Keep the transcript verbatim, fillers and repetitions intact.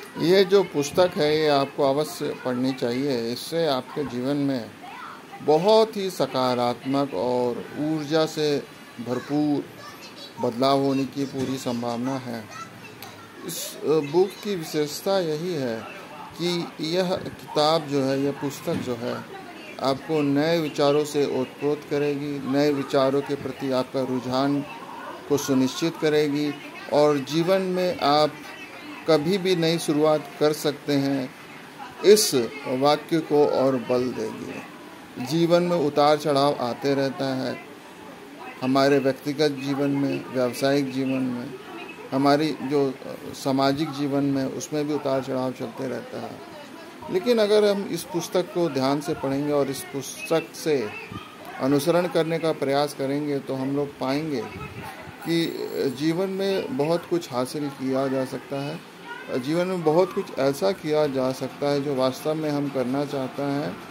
ये जो पुस्तक है ये आपको अवश्य पढ़नी चाहिए। इससे आपके जीवन में बहुत ही सकारात्मक और ऊर्जा से भरपूर बदलाव होने की पूरी संभावना है। इस बुक की विशेषता यही है कि यह किताब जो है, यह पुस्तक जो है, आपको नए विचारों से ओतप्रोत करेगी, नए विचारों के प्रति आपका रुझान को सुनिश्चित करेगी और जीवन में आप कभी भी नई शुरुआत कर सकते हैं, इस वाक्य को और बल देगी। जीवन में उतार चढ़ाव आते रहता है, हमारे व्यक्तिगत जीवन में, व्यावसायिक जीवन में, हमारी जो सामाजिक जीवन में, उसमें भी उतार चढ़ाव चलते रहता है। लेकिन अगर हम इस पुस्तक को ध्यान से पढ़ेंगे और इस पुस्तक से अनुसरण करने का प्रयास करेंगे तो हम लोग पाएंगे कि जीवन में बहुत कुछ हासिल किया जा सकता है। जीवन में बहुत कुछ ऐसा किया जा सकता है जो वास्तव में हम करना चाहते हैं